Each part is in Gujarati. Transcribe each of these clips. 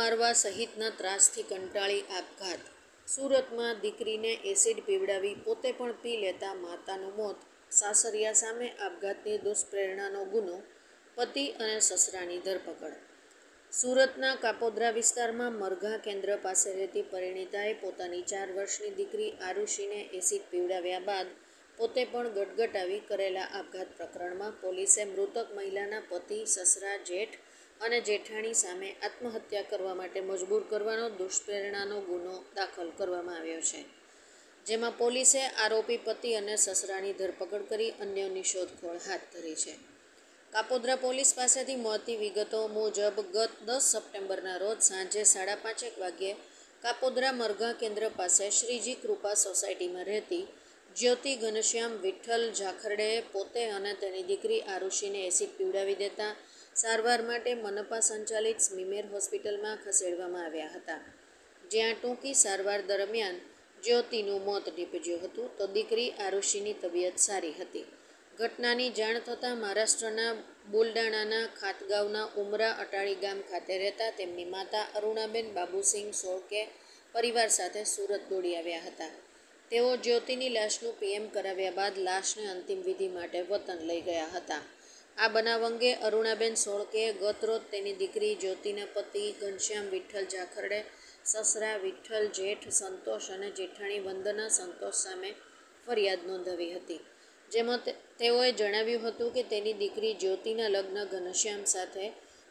મારવા સહિતના ત્રાસથી કંટાળી આપઘાત। સુરતમાં દીકરીને એસિડ પીવડાવી પોતે પણ પી લેતા માતાનું મોત। સાસરિયા સામે આપઘાતની દુષ્પ્રેરણાનો ગુનો, પતિ અને સસરાની ધરપકડ। સુરતના કાપોદ્રા વિસ્તારમાં મરઘા કેન્દ્ર પાસે રહેતી પરિણીતાએ પોતાની 4 વર્ષની દીકરી આરુષિને એસિડ પીવડાવ્યા બાદ પોતે પણ ગટગટાવી કરેલા આપઘાત પ્રકરણમાં પોલીસે મૃતક મહિલાના પતિ, સસરા, જેઠ અને જેઠાણી સામે આત્મહત્યા કરવા માટે મજબૂર કરવાનો દુષ્પ્રેરણાનો ગુનો દાખલ કરવામાં આવ્યો છે, જેમાં પોલીસે આરોપી પતિ અને સસરાની ધરપકડ કરી અન્યોની શોધખોળ હાથ ધરી છે। કાપોદ્રા પોલીસ પાસેથી મળતી વિગતો મુજબ ગત 10 સપ્ટેમ્બરના રોજ સાંજે 5:30 વાગ્યે કાપોદ્રા મરઘા કેન્દ્ર પાસે શ્રીજી કૃપા સોસાયટીમાં રહેતી જ્યોતિ ઘનશ્યામ વિઠ્ઠલ જાખરડેએ પોતે અને તેની દીકરી આરુષિને એસિડ પીવડાવી દેતા સારવાર માટે મનપા સંચાલિત સ્મીમેર હોસ્પિટલમાં ખસેડવામાં આવ્યા હતા, જ્યાં ટૂંકી સારવાર દરમિયાન જ્યોતિનું મોત નીપજ્યું હતું તો દીકરી આરુષિની તબિયત સારી હતી। ઘટનાની જાણ થતાં મહારાષ્ટ્રના બુલડાણાના ખાતગાંવના ઉમરા અટાળી ગામ ખાતે રહેતા તેમની માતા અરુણાબેન બાબુસિંહ સોળકે પરિવાર સાથે સુરત દોડી આવ્યા હતા। તેઓ જ્યોતિની લાશનું પીએમ કરાવ્યા બાદ લાશને અંતિમ વિધિ માટે વતન લઈ ગયા હતા। આ બનાવ અંગે અરુણાબેન સોળકેએ ગતરોજ તેની દીકરી જ્યોતિના પતિ ઘનશ્યામ વિઠ્ઠલ જાખરડે, સસરા વિઠ્ઠલ, જેઠ સંતોષ અને જેઠાણી વંદના સંતોષ સામે ફરિયાદ નોંધાવી હતી, જેમાં તેઓએ જણાવ્યું હતું કે તેની દીકરી જ્યોતિના લગ્ન ઘનશ્યામ સાથે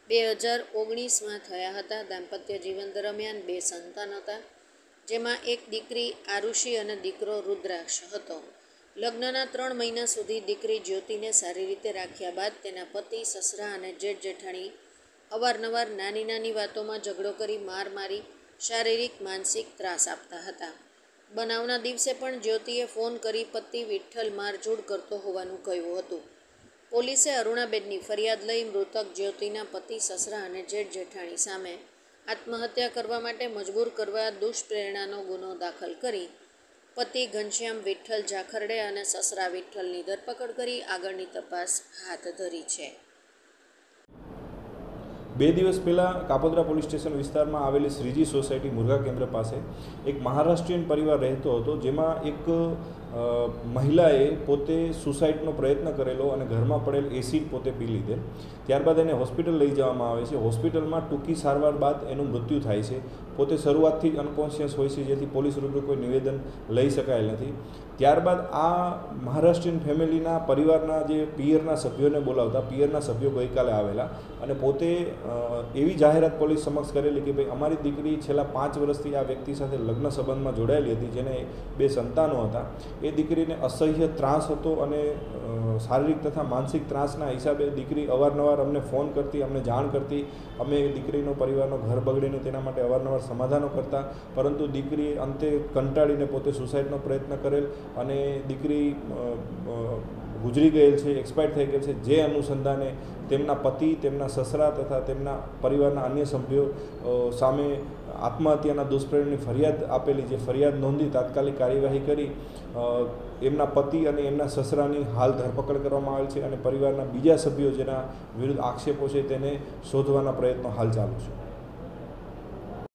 2019માં થયા હતા। દાંપત્ય જીવન દરમિયાન 2 સંતાન હતા, જેમાં એક દીકરી આરુષિ અને દીકરો રુદ્રાક્ષ હતો। લગ્નના 3 મહિના સુધી દીકરી જ્યોતિને સારી રીતે રાખ્યા બાદ તેના પતિ, સસરા અને જેઠ જેઠાણી અવારનવાર નાની વાતોમાં ઝઘડો કરી માર મારી શારીરિક માનસિક ત્રાસ આપતા હતા। બનાવના દિવસે પણ જ્યોતિએ ફોન કરી પતિ વિઠ્ઠલ મારઝૂડ કરતો હોવાનું કહ્યું હતું। પોલીસે અરુણાબેનની ફરિયાદ લઈ મૃતક જ્યોતિના પતિ, સસરા અને જેઠ જેઠાણી સામે આત્મહત્યા કરવા માટે મજબૂર કરવા દુષ્પ્રેરણાનો ગુનો દાખલ કરી પતિ ઘનશ્યામ વિઠ્ઠલ જાખરડે અને સસરા વિઠ્ઠલની ધરપકડ કરી આગળની તપાસ હાથ ધરી છે। 2 દિવસ પહેલાં કાપોદ્રા પોલીસ સ્ટેશન વિસ્તારમાં આવેલી શ્રીજી સોસાયટી મુરઘા કેન્દ્ર પાસે એક મહારાષ્ટ્રીયન પરિવાર રહેતો હતો, જેમાં એક મહિલાએ પોતે સુસાઇડનો પ્રયત્ન કરેલો અને ઘરમાં પડેલ એસિડ પોતે પી લીધેલ। ત્યારબાદ એને હોસ્પિટલ લઈ જવામાં આવે છે। હોસ્પિટલમાં ટૂંકી સારવાર બાદ એનું મૃત્યુ થાય છે। પોતે શરૂઆતથી જ અનકોન્શિયસ હોય છે, જેથી પોલીસ રૂબરૂ કોઈ નિવેદન લઈ શકાયેલ નથી। ત્યારબાદ આ મહારાષ્ટ્રીયન ફેમિલીના પરિવારના જે પિયરના સભ્યોને બોલાવતા પિયરના સભ્યો ગઈકાલે આવેલા અને પોતે એવી જાહેરાત પોલીસ સમક્ષ કરેલી કે ભાઈ અમારી દીકરી છેલ્લા 5 વર્ષથી આ વ્યક્તિ સાથે લગ્ન સંબંધમાં જોડાયેલી હતી, જેને 2 સંતાનો હતા। એ દીકરીને અસહ્ય ત્રાસ હતો અને શારીરિક તથા માનસિક ત્રાસના હિસાબે દીકરી અવારનવાર અમને ફોન કરતી, અમને જાણ કરતી। અમે દીકરીનો પરિવારનો ઘર બગડીને તેના માટે અવારનવાર સમાધાનો કરતા, પરંતુ દીકરીએ અંતે કંટાળીને પોતે સુસાઇડનો પ્રયત્ન કરેલ અને દીકરી ગુજરી ગયેલ છે, એક્સપાયર થઈ ગયેલ છે। જે અનુસંધાને તેમના પતિ, તેમના સસરા તથા તેમના પરિવારના અન્ય સભ્યો સામે આત્મહત્યાના દુષ્પ્રેરણાની ફરિયાદ આપેલી, જે ફરિયાદ નોંધી તાત્કાલિક કાર્યવાહી કરી એમના પતિ અને એમના સસરાની હાલ ધરપકડ કરવામાં આવેલ છે અને પરિવારના બીજા સભ્યો જેના વિરુદ્ધ આક્ષેપો છે તેને શોધવાના પ્રયત્નો હાલ ચાલુ છે।